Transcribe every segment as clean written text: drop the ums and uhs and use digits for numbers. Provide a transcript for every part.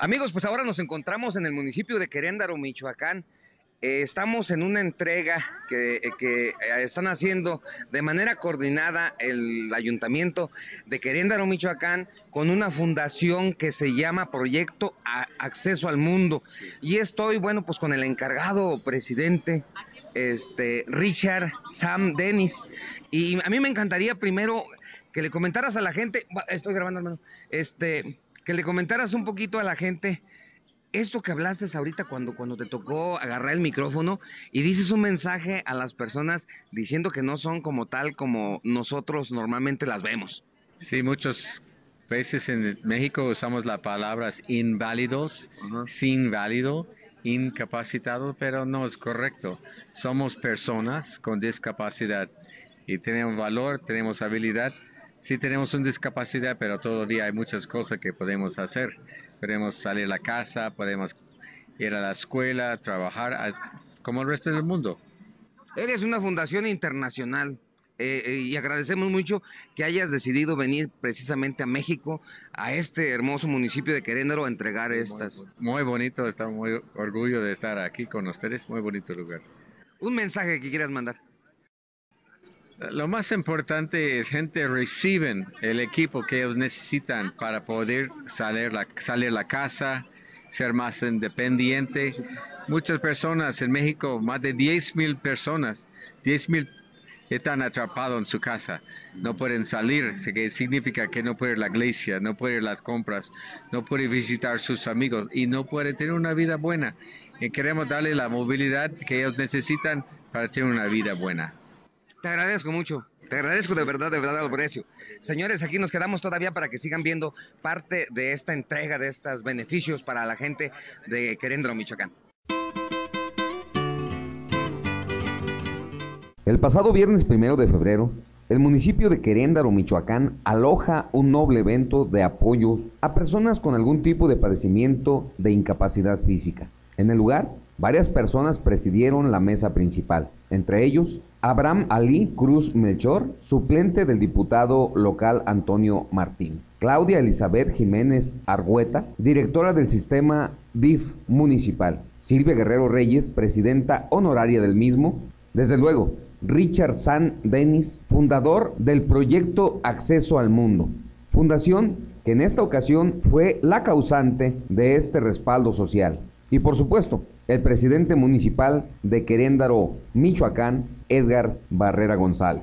Amigos, pues ahora nos encontramos en el municipio de Queréndaro, Michoacán. Estamos en una entrega que están haciendo de manera coordinada el Ayuntamiento de Queréndaro, Michoacán, con una fundación que se llama Proyecto Acceso al Mundo. Y estoy, bueno, pues con el encargado presidente, Richard Sam Dennis. Y a mí me encantaría primero que le comentaras a la gente, estoy grabando, hermano, que le comentaras un poquito a la gente esto que hablaste ahorita cuando te tocó agarrar el micrófono y dices un mensaje a las personas diciendo que no son como tal como nosotros normalmente las vemos. Sí, muchas veces en México usamos las palabras inválidos, sin válido, incapacitado, pero no es correcto. Somos personas con discapacidad y tenemos valor, tenemos habilidad. Sí tenemos una discapacidad, pero todavía hay muchas cosas que podemos hacer. Podemos salir a la casa, podemos ir a la escuela, trabajar como el resto del mundo. Eres una fundación internacional y agradecemos mucho que hayas decidido venir precisamente a México, a este hermoso municipio de Queréndaro, a entregar estas. Muy bonito, estamos muy orgullosos de estar aquí con ustedes, muy bonito lugar. Un mensaje que quieras mandar. Lo más importante es gente reciben el equipo que ellos necesitan para poder salir a la casa, ser más independiente. Muchas personas en México, más de 10,000 personas, 10,000 están atrapados en su casa. No pueden salir, que significa que no pueden ir a la iglesia, no pueden ir a las compras, no pueden visitar a sus amigos y no pueden tener una vida buena. Y queremos darle la movilidad que ellos necesitan para tener una vida buena. Te agradezco mucho, te agradezco de verdad lo aprecio. Señores, aquí nos quedamos todavía para que sigan viendo parte de esta entrega, de estos beneficios para la gente de Queréndaro, Michoacán. El pasado viernes 1 de febrero, el municipio de Queréndaro, Michoacán, aloja un noble evento de apoyo a personas con algún tipo de padecimiento de incapacidad física. En el lugar, varias personas presidieron la mesa principal, entre ellos Abraham Ali Cruz Melchor, suplente del diputado local Antonio Martínez, Claudia Elizabeth Jiménez Argüeta, directora del sistema DIF municipal, Silvia Guerrero Reyes, presidenta honoraria del mismo, desde luego, Richard Sam Dennis, fundador del proyecto Acceso al Mundo, fundación que en esta ocasión fue la causante de este respaldo social. Y por supuesto, el presidente municipal de Queréndaro, Michoacán, Edgar Barrera González.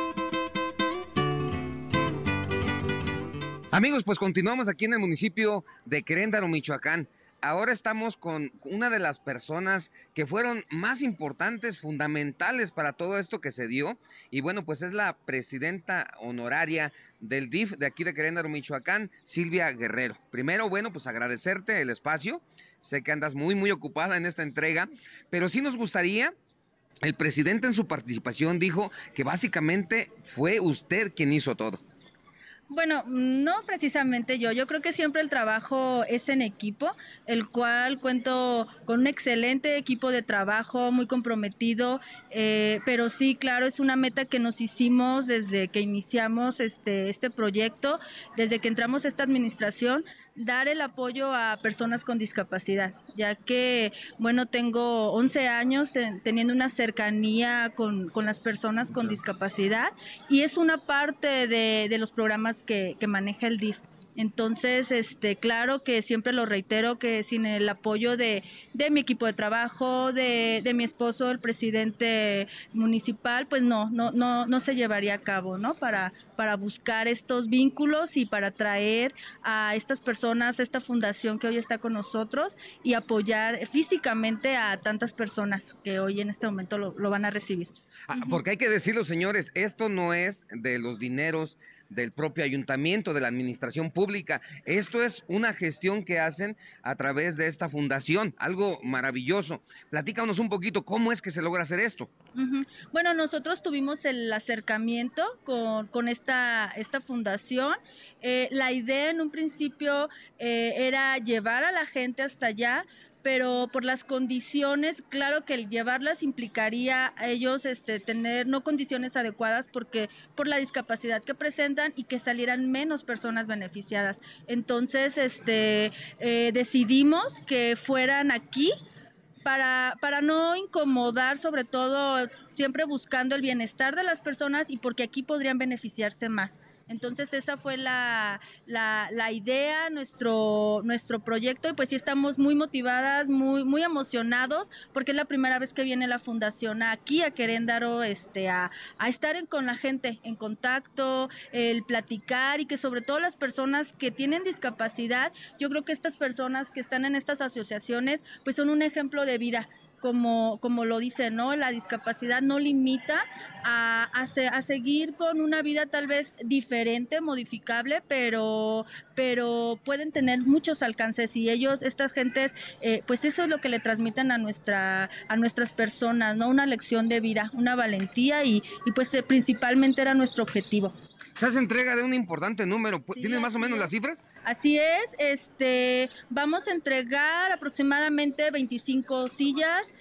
Amigos, pues continuamos aquí en el municipio de Queréndaro, Michoacán. Ahora estamos con una de las personas que fueron más importantes, fundamentales para todo esto que se dio. Y bueno, pues es la presidenta honoraria del DIF de aquí de Queréndaro, Michoacán, Silvia Guerrero. Primero, bueno, pues agradecerte el espacio. Sé que andas muy ocupada en esta entrega, pero sí nos gustaría, el presidente en su participación dijo que básicamente fue usted quien hizo todo. Bueno, no precisamente yo creo que siempre el trabajo es en equipo, el cual cuento con un excelente equipo de trabajo, muy comprometido, pero sí, claro, es una meta que nos hicimos desde que iniciamos este proyecto, desde que entramos a esta administración, dar el apoyo a personas con discapacidad, ya que, bueno, tengo 11 años teniendo una cercanía con las personas con discapacidad y es una parte de los programas que maneja el DIF. Entonces, claro que siempre lo reitero que sin el apoyo de mi equipo de trabajo, de mi esposo, el presidente municipal, pues no se llevaría a cabo, ¿no? Para buscar estos vínculos y para traer a estas personas, a esta fundación que hoy está con nosotros y apoyar físicamente a tantas personas que hoy en este momento lo van a recibir. Porque hay que decirlo, señores, esto no es de los dineros del propio ayuntamiento, de la administración pública. Esto es una gestión que hacen a través de esta fundación, algo maravilloso. Platícanos un poquito cómo es que se logra hacer esto. Bueno, nosotros tuvimos el acercamiento con esta fundación. La idea en un principio era llevar a la gente hasta allá, pero por las condiciones, claro que el llevarlas implicaría a ellos tener no condiciones adecuadas porque por la discapacidad que presentan y que salieran menos personas beneficiadas. Entonces, decidimos que fueran aquí para no incomodar, sobre todo siempre buscando el bienestar de las personas y porque aquí podrían beneficiarse más. Entonces esa fue la idea, nuestro proyecto, y pues sí estamos muy motivadas, muy emocionados, porque es la primera vez que viene la fundación aquí a Queréndaro, a estar con la gente, en contacto, el platicar, y que sobre todo las personas que tienen discapacidad, yo creo que estas personas que están en estas asociaciones, pues son un ejemplo de vida. Como lo dice, ¿no? La discapacidad no limita a seguir con una vida tal vez diferente, modificable, pero pueden tener muchos alcances, y estas gentes, pues eso es lo que le transmiten a nuestras personas, ¿no? Una lección de vida, una valentía, y pues principalmente era nuestro objetivo. Se hace entrega de un importante número. Sí, ¿Tienes más o menos las cifras? Así es, vamos a entregar aproximadamente 25 sillas,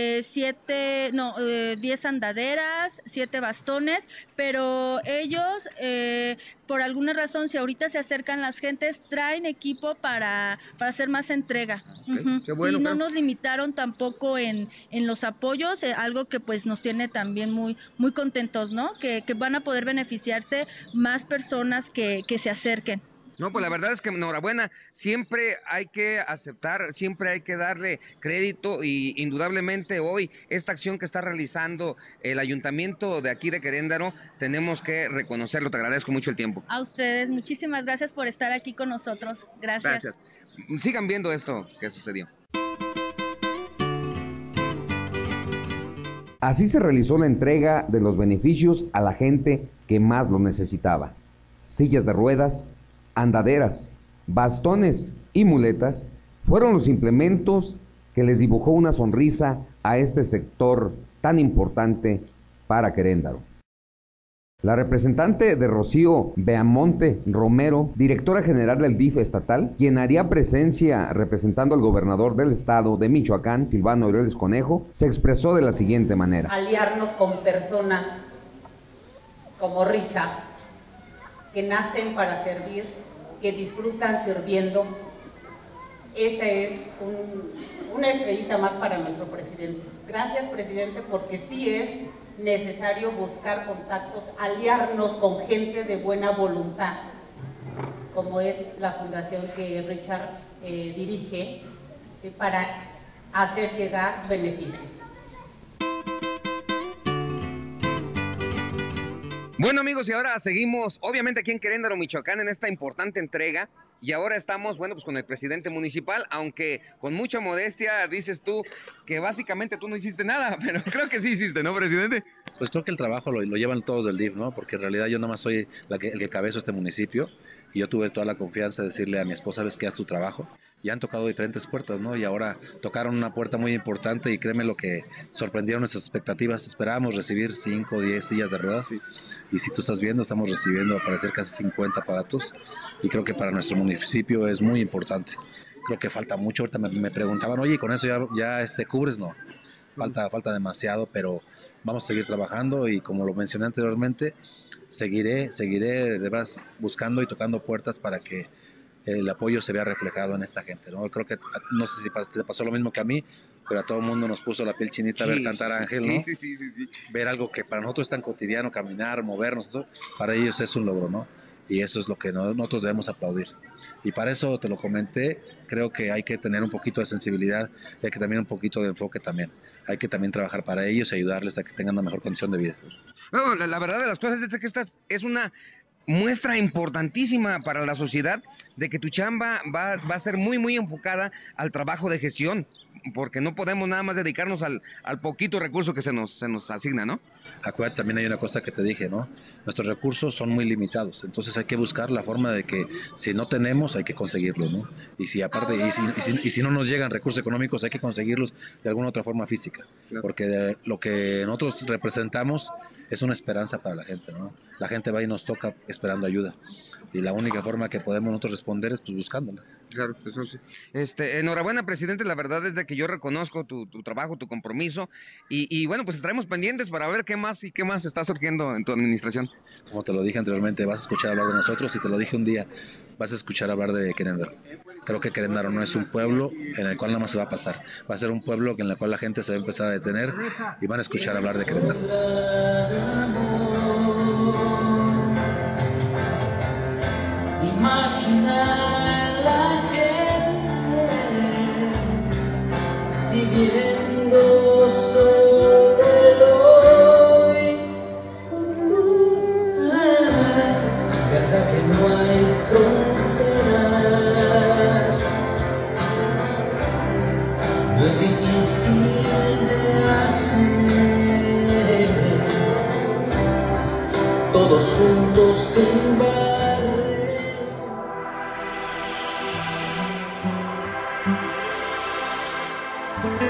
10 andaderas, 7 bastones, pero ellos, por alguna razón, si ahorita se acercan las gentes, traen equipo para hacer más entrega. Okay. Qué bueno, sí, no nos limitaron tampoco en los apoyos, algo que pues nos tiene también muy contentos, ¿no? Que van a poder beneficiarse más personas que se acerquen. No, pues la verdad es que enhorabuena, siempre hay que aceptar, siempre hay que darle crédito, y indudablemente hoy esta acción que está realizando el ayuntamiento de aquí de Queréndaro, tenemos que reconocerlo. Te agradezco mucho el tiempo. A ustedes, muchísimas gracias por estar aquí con nosotros. Gracias. Sigan viendo esto que sucedió. Así se realizó la entrega de los beneficios a la gente que más lo necesitaba. Sillas de ruedas, andaderas, bastones y muletas fueron los implementos que les dibujó una sonrisa a este sector tan importante para Queréndaro. La representante de Rocío Beamonte Romero, directora general del DIF estatal, quien haría presencia representando al gobernador del estado de Michoacán, Silvano Aureoles Conejo, se expresó de la siguiente manera. Aliarnos con personas como Richard, que nacen para servir, que disfrutan sirviendo. Esa es una estrellita más para nuestro presidente. Gracias, presidente, porque sí es necesario buscar contactos, aliarnos con gente de buena voluntad, como es la fundación que Richard dirige, para hacer llegar beneficios. Bueno, amigos, y ahora seguimos, obviamente aquí en Queréndaro, Michoacán, en esta importante entrega, y ahora estamos, bueno, pues con el presidente municipal, aunque con mucha modestia dices tú que básicamente tú no hiciste nada, pero creo que sí hiciste, ¿no, presidente? Pues creo que el trabajo lo llevan todos del DIF, ¿no? Porque en realidad yo nada más soy el que cabezo este municipio, y yo tuve toda la confianza de decirle a mi esposa, ¿sabes qué? Haz tu trabajo. Y han tocado diferentes puertas, ¿no? Y ahora tocaron una puerta muy importante, y créeme lo que sorprendieron nuestras expectativas. Esperábamos recibir 5 o 10 sillas de ruedas, y si tú estás viendo, estamos recibiendo al parecer casi 50 aparatos, y creo que para nuestro municipio es muy importante. Creo que falta mucho. Ahorita me preguntaban, oye, ¿con eso ya cubres? No, falta demasiado, pero vamos a seguir trabajando, y como lo mencioné anteriormente, seguiré de verdad buscando y tocando puertas para que el apoyo se vea reflejado en esta gente, ¿no? Creo que, no sé si te pasó lo mismo que a mí, pero a todo el mundo nos puso la piel chinita ver cantar a Ángel, ¿no? Sí. Ver algo que para nosotros es tan cotidiano, caminar, movernos, eso, para ellos es un logro, ¿no? Y eso es lo que nosotros debemos aplaudir. Y para eso te lo comenté, creo que hay que tener un poquito de sensibilidad, y hay que tener un poquito de enfoque también. Hay que también trabajar para ellos y ayudarles a que tengan una mejor condición de vida. No, la verdad de las cosas es que esta es una muestra importantísima para la sociedad de que tu chamba va a ser muy enfocada al trabajo de gestión, porque no podemos nada más dedicarnos al poquito recurso que se nos asigna, ¿no? Acuérdate, también hay una cosa que te dije, ¿no? Nuestros recursos son muy limitados, entonces hay que buscar la forma de que si no tenemos, hay que conseguirlos, ¿no? Y si aparte, y si no nos llegan recursos económicos, hay que conseguirlos de alguna otra forma física, claro. Porque lo que nosotros representamos es una esperanza para la gente, ¿no? La gente va y nos toca esperando ayuda. Y la única forma que podemos nosotros responder es pues buscándolas. Claro, eso sí. Enhorabuena, presidente, la verdad es de que yo reconozco tu trabajo, tu compromiso y bueno, pues estaremos pendientes para ver qué más está surgiendo en tu administración. Como te lo dije anteriormente, vas a escuchar hablar de nosotros y te lo dije un día, vas a escuchar hablar de Querétaro. Creo que Querétaro no es un pueblo en el cual nada más se va a pasar, va a ser un pueblo en el cual la gente se va a empezar a detener y van a escuchar hablar de Querétaro. Imagina la gente viviendo sobre el hoy. Verdad que no hay fronteras, no es difícil de hacer, todos juntos sin barreras.